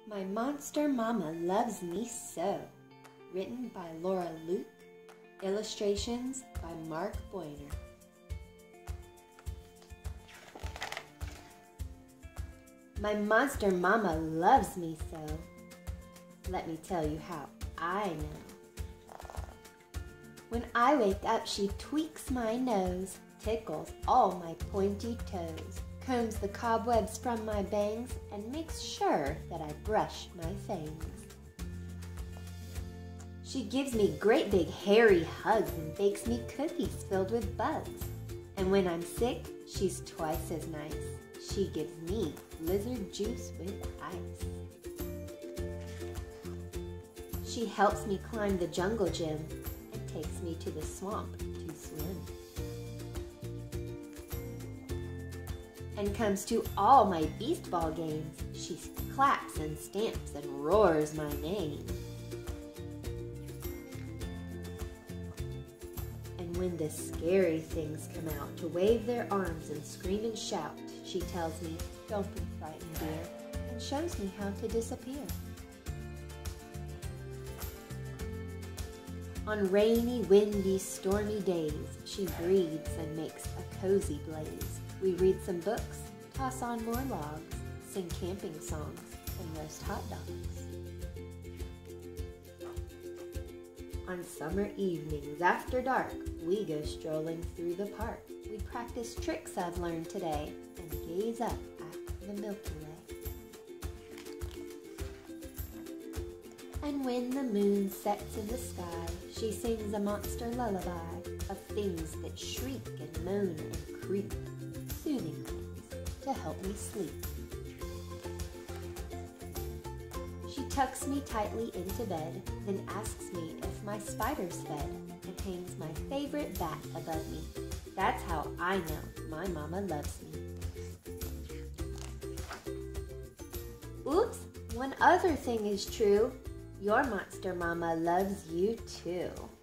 My Monster Mama Loves Me So, written by Laura Luke, illustrations by Mark Boyner. My monster mama loves me so. Let me tell you how I know. When I wake up, she tweaks my nose, tickles all my pointy toes, combs the cobwebs from my bangs, and makes sure that I brush my fangs. She gives me great big hairy hugs and bakes me cookies filled with bugs. And when I'm sick, she's twice as nice. She gives me lizard juice with ice. She helps me climb the jungle gym and takes me to the swamp to swim. And comes to all my beast ball games. She claps and stamps and roars my name. And when the scary things come out to wave their arms and scream and shout, she tells me, "Don't be frightened, dear," and shows me how to disappear. On rainy, windy, stormy days, she breathes and makes a cozy blaze. We read some books, toss on more logs, sing camping songs, and roast hot dogs. On summer evenings after dark, we go strolling through the park. We practice tricks I've learned today and gaze up at the Milky Way. And when the moon sets in the sky, she sings a monster lullaby of things that shriek and moan and creep, soothing things to help me sleep. She tucks me tightly into bed, then asks me if my spider's fed, and hangs my favorite bat above me. That's how I know my mama loves me. Oops, one other thing is true. Your monster mama loves you too.